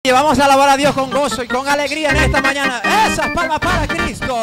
Y vamos a alabar a Dios con gozo y con alegría en esta mañana. Esas palmas para Cristo.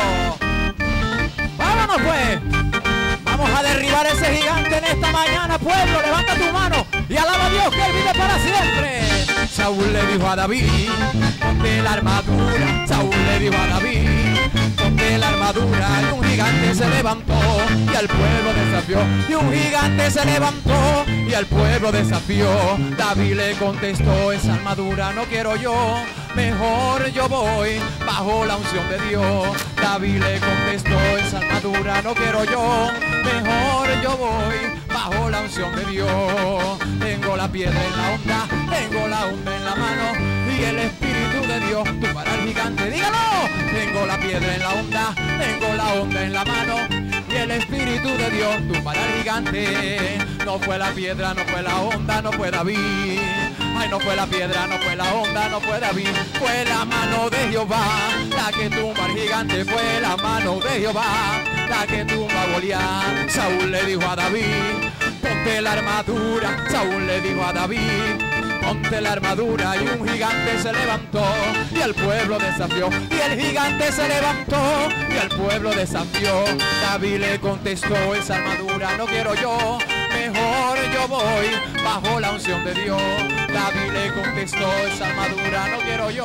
Vámonos pues. Vamos a derribar ese gigante en esta mañana, pueblo. Levanta tu mano y alaba a Dios, que Él vive para siempre. Saúl le dijo a David, ponte la armadura. Saúl le dijo a David, ponte la armadura. Y un gigante se levantó y al pueblo desafió. Y un gigante se levantó y al pueblo desafió. David le contestó, esa armadura no quiero yo, mejor yo voy bajo la unción de Dios. David le contestó, esa armadura no quiero yo, mejor yo voy bajo la unción de Dios. Tengo la piedra en la onda, tengo la onda en la mano y el Espíritu de Dios tumbará al gigante. Dígalo. Tengo la piedra en la onda, tengo la onda en la mano y el Espíritu de Dios tumbará al gigante. No fue la piedra, no fue la onda, no fue David. Ay, no fue la piedra, no fue la onda, no fue David. Fue la mano de Jehová la que tumba al gigante. Fue la mano de Jehová la que tumba a Goliat. Saúl le dijo a David, ponte la armadura. Saúl le dijo a David, ponte la armadura. Y un gigante se levantó y el pueblo desafió. Y el gigante se levantó y el pueblo desafió. David le contestó, esa armadura no quiero yo, mejor yo voy bajo la unción de Dios. David le contestó, esa armadura no quiero yo,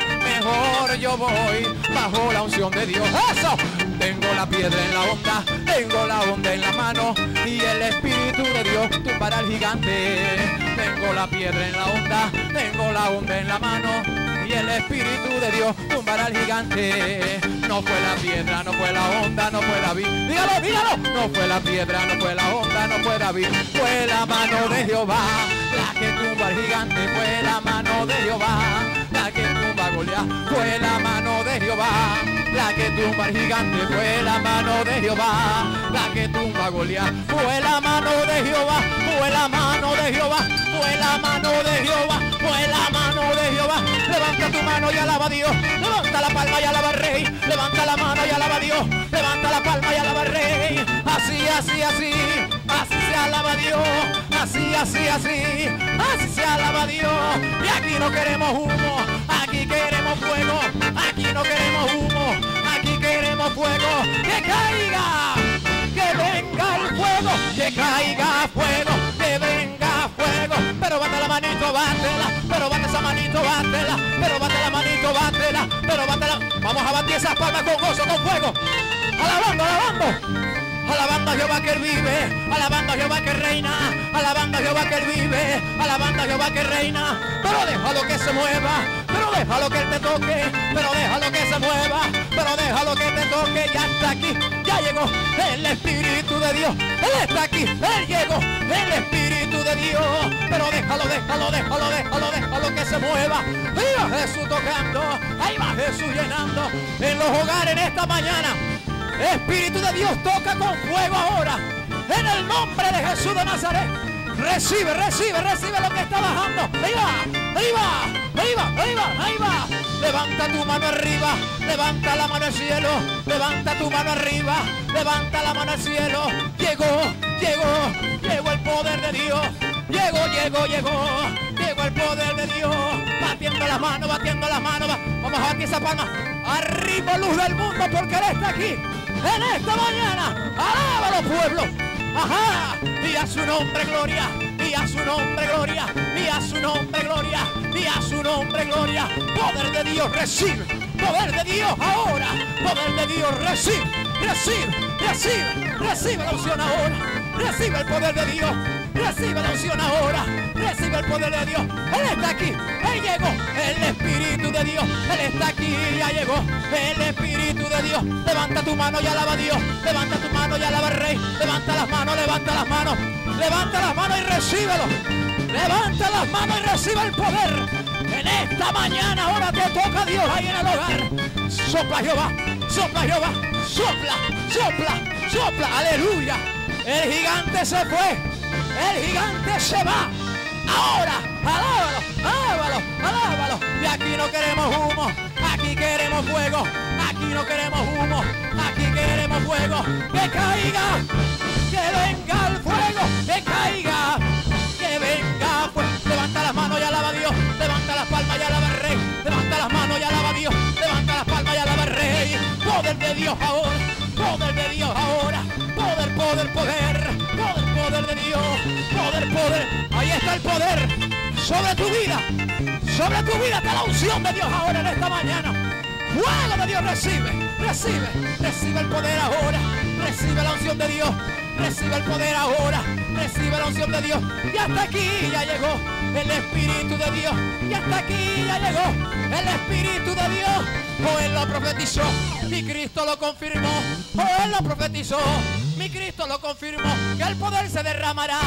mejor yo voy bajo la unción de Dios. ¡Eso! Tengo la piedra en la onda, tengo la onda en la mano y el Espíritu de Dios tumbará al gigante. Tengo la piedra en la onda, tengo la onda en la mano y el Espíritu de Dios tumbará al gigante. No fue la piedra, no fue la onda, no fue David. Dígalo, dígalo. No fue la piedra, no fue la onda, no fue David. Fue la mano de Jehová la que tumba al gigante. Fue la mano de Jehová la que tumba a Goliat. Fue la mano de Jehová la que tumba al gigante. Fue la mano de Jehová la que tumba a Goliat. Fue la mano de Jehová, fue la mano de Jehová, fue la mano de Jehová, fue la mano de Jehová. Levanta tu mano y alaba a Dios. Levanta la palma y alaba al Rey. Levanta la mano y alaba a Dios. Levanta la palma y alaba al Rey. Así, así, así. Así se alaba a Dios. Así, así, así. Así se alaba a Dios. Y aquí no queremos humo. Aquí queremos fuego. Aquí no queremos humo. Aquí queremos fuego. ¡Que caiga! ¡Que venga el fuego! ¡Que caiga fuego! ¡Que venga fuego! Pero bate la manito, bátela. Pero bate esa manito, bátela. Pero bate la manito, bátela. Pero bátela. Vamos a batir esas palmas con gozo, con fuego. Alabando, alabando. Alabando a Jehová que Él vive, alabando a Jehová que reina, alabando a Jehová que Él vive, alabando a Jehová que reina. Pero déjalo que se mueva, pero déjalo que Él te toque, pero déjalo que se mueva, pero déjalo que te toque. Ya está aquí, ya llegó el Espíritu de Dios. Él está aquí, Él llegó, el Espíritu de Dios. Pero déjalo, déjalo, déjalo, déjalo, déjalo que se mueva. Ahí va Jesús tocando, ahí va Jesús llenando en los hogares en esta mañana. Espíritu de Dios, toca con fuego ahora. En el nombre de Jesús de Nazaret. Recibe, recibe, recibe lo que está bajando. Ahí va, ahí va, ahí va, ahí va, ahí va. Levanta tu mano arriba, levanta la mano al cielo. Levanta tu mano arriba, levanta la mano al cielo. Llegó, llegó, llegó el poder de Dios. Llegó, llegó, llegó, llegó el poder de Dios. Batiendo las manos, batiendo las manos. Vamos a batir esa palma. Arriba, luz del mundo, porque Él está aquí. En esta mañana, alábalo, pueblo. Ajá, y a su nombre gloria, y a su nombre gloria, y a su nombre gloria, y a su nombre gloria. Poder de Dios, recibe, poder de Dios ahora, poder de Dios, recibe, recibe, recibe, recibe la unción ahora, recibe el poder de Dios, recibe la unción ahora, recibe el poder de Dios. Él está aquí, Él llegó, el Espíritu de Dios, Él está aquí, ya llegó el Espíritu de Dios. Levanta tu mano y alaba a Dios, levanta tu mano y alaba al Rey. Levanta las manos, levanta las manos, levanta las manos y recíbelo. Levanta las manos y recibe el poder. En esta mañana ahora te toca Dios ahí en el hogar. Sopla Jehová, sopla Jehová, sopla, sopla, sopla, aleluya. El gigante se fue, el gigante se va. Ahora, alábalo, alábalo, alábalo. Y aquí no queremos humo, aquí queremos fuego. Aquí no queremos humo, aquí queremos fuego. Que caiga, que venga el fuego, que caiga, que venga fuego. Levanta las manos y alaba a Dios, levanta las palmas y alaba al Rey. de Dios ahora, poder de Dios ahora, poder, poder, poder, poder, poder de Dios, poder, poder. Ahí está el poder sobre tu vida, está la unción de Dios ahora en esta mañana. Fuego de Dios, recibe, recibe, recibe el poder ahora, recibe la unción de Dios, recibe el poder ahora, recibe la unción de Dios. Y hasta aquí ya llegó el Espíritu de Dios, y hasta aquí ya llegó el Espíritu de Dios. Él lo profetizó, mi Cristo lo confirmó. Él lo profetizó, mi Cristo lo confirmó. Que el poder se derramará,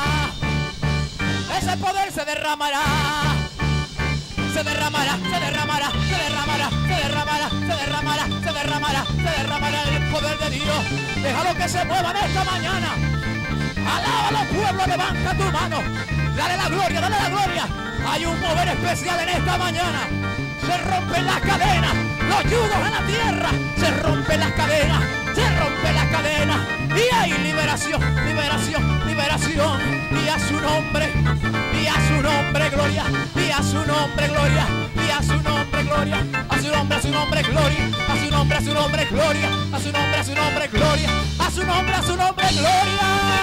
ese poder se derramará. Se derramará, se derramará, se derramará, se derramará, se derramará, se derramará, se derramará el poder de Dios. Déjalo que se mueva en esta mañana. Alábalo, pueblo, levanta tu mano. Dale la gloria, dale la gloria. Hay un mover especial en esta mañana. Se rompen las cadenas, los yugos en la tierra. Se rompen las cadenas, se rompen las cadenas. Y hay liberación, liberación, liberación. Y a su nombre, y a su nombre, gloria. Y a su nombre, gloria. Y a su nombre, gloria. A su nombre, gloria. A su nombre, gloria. A su nombre, gloria. A su nombre, gloria.